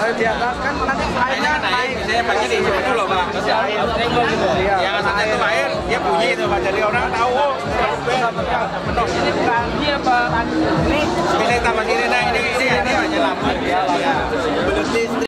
Kan nanti airnya naik. Misalnya pakai di sini dulu Pak. Yang asalnya itu air, dia bunyi itu Pak. Jadi orang tahu oh penuh. Ini bukan dia Pak. Ini bisa tambah sini nah ini hanya lampu.